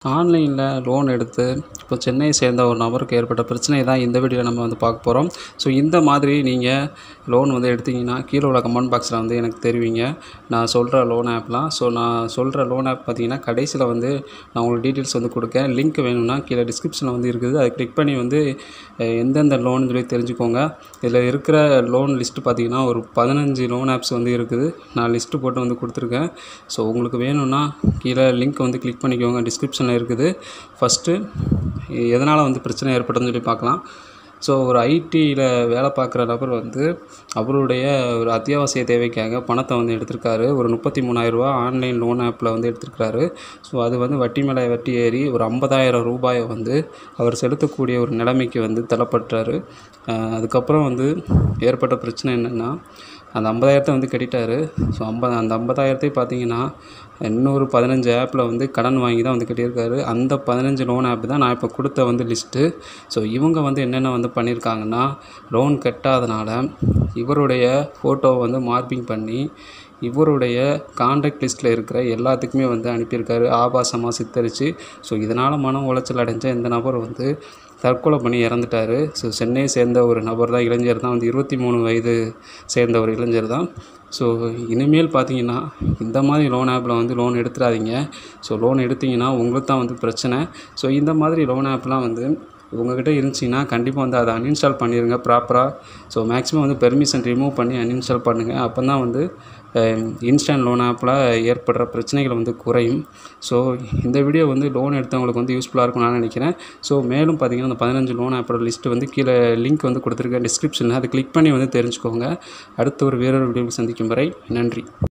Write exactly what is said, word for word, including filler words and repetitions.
ஆன்லைனில் லோன் எடுத்து இப்போ சென்னையை சேர்ந்த ஒரு நபருக்கு ஏற்பட்ட பிரச்சனையை தான் இந்த வீடியோவில் நம்ம வந்து பார்க்க போகிறோம். ஸோ இந்த மாதிரி நீங்கள் லோன் வந்து எடுத்தீங்கன்னா கீழே உள்ள கமெண்ட் பாக்ஸில் வந்து எனக்கு தெரிவிங்க. நான் சொல்கிற லோன் ஆப்லாம் ஸோ நான் சொல்கிற லோன் ஆப் பார்த்தீங்கன்னா கடைசியில் வந்து நான் உங்களுக்கு டீட்டெயில்ஸ் வந்து கொடுக்கேன். லிங்க் வேணும்னா கீழே டிஸ்கிரிப்ஷனில் வந்து இருக்குது. அதை கிளிக் பண்ணி வந்து எந்தெந்த லோன் சொல்லி தெரிஞ்சுக்கோங்க. இதில் இருக்கிற லோன் லிஸ்ட்டு பார்த்தீங்கன்னா ஒரு பதினஞ்சு லோன் ஆப்ஸ் வந்து இருக்குது. நான் லிஸ்ட்டு போட்டு வந்து கொடுத்துருக்கேன். ஸோ உங்களுக்கு வேணும்னா கீழே லிங்க் வந்து கிளிக் பண்ணிக்கோங்க. டிஸ்கிரிப்ஷனில் இருக்குது. ஃபஸ்ட்டு எதனால் வந்து பிரச்சனை ஏற்பட்டதுன்னு சொல்லி பார்க்கலாம். ஸோ ஒரு ஐடியில் வேலை பார்க்குற நபர் வந்து அவருடைய ஒரு அத்தியாவசிய தேவைக்காக பணத்தை வந்து எடுத்திருக்காரு. ஒரு முப்பத்தி மூணாயிரரூவா ஆன்லைன் லோன் ஆப்பில் வந்து எடுத்திருக்காரு. ஸோ அது வந்து வட்டி மேலே வட்டி ஏறி ஒரு ஐம்பதாயிரம் ரூபாயை வந்து அவர் செலுத்தக்கூடிய ஒரு நிலைமைக்கு வந்து தள்ளப்பட்டார். அதுக்கப்புறம் வந்து ஏற்பட்ட பிரச்சனை என்னென்னா அந்த ஐம்பதாயிரத்தை வந்து கட்டிட்டார். ஸோ ஐம்பது அந்த ஐம்பதாயிரத்தை பார்த்தீங்கன்னா இன்னொரு பதினஞ்சு ஆப்பில் வந்து கடன் வாங்கி தான் வந்து கட்டியிருக்காரு. அந்த பதினஞ்சு லோன் ஆப் தான் நான் இப்போ கொடுத்த வந்து லிஸ்ட்டு. ஸோ இவங்க வந்து என்னென்ன வந்து பண்ணியிருக்காங்கன்னா லோன் கட்டாதனால இவருடைய ஃபோட்டோவை வந்து மார்பிங் பண்ணி இவருடைய கான்டாக்ட் லிஸ்ட்டில் இருக்கிற எல்லாத்துக்குமே வந்து அனுப்பியிருக்காரு, ஆபாசமாக சித்தரித்து. ஸோ இதனால் மன உளைச்சல் அடைஞ்ச இந்த நபர் வந்து தற்கொலை பண்ணி இறந்துட்டார். ஸோ சென்னையை சேர்ந்த ஒரு நபர் தான், இளைஞர் தான், வந்து இருபத்தி மூணு வயது சேர்ந்த ஒரு இளைஞர் தான். ஸோ இனிமேல் பார்த்தீங்கன்னா இந்த மாதிரி லோன் ஆப்பில் வந்து லோன் எடுத்துடாதீங்க. ஸோ லோன் எடுத்திங்கன்னா உங்களுக்கு தான் வந்து பிரச்சனை. ஸோ இந்த மாதிரி லோன் ஆப்லாம் வந்து உங்கள்கிட்ட இருந்துச்சின்னா கண்டிப்பாக வந்து அதை அன்இன்ஸ்டால் பண்ணிடுங்க ப்ராப்பராக. ஸோ மேக்ஸிமம் வந்து பெர்மிஷன் ரிமூவ் பண்ணி அன்இன்ஸ்டால் பண்ணுங்கள். அப்போ தான் வந்து இன்ஸ்டன்ட் லோன் ஆப்பில் ஏற்படுற பிரச்சனைகள் வந்து குறையும். ஸோ இந்த வீடியோ வந்து லோன் எடுத்தவங்களுக்கு வந்து யூஸ்ஃபுல்லாக இருக்கும்னு நான் நினைக்கிறேன். ஸோ மேலும் பார்த்தீங்கன்னா அந்த பதினஞ்சு லோன் ஆப்போட லிஸ்ட்டு வந்து கீழே லிங்க் வந்து கொடுத்துருக்கேன் டிஸ்கிரிப்ஷனில். அதை கிளிக் பண்ணி வந்து தெரிஞ்சுக்கோங்க. அடுத்த ஒரு வேறொரு வீடியோவில் சந்திக்கும் வரை நன்றி.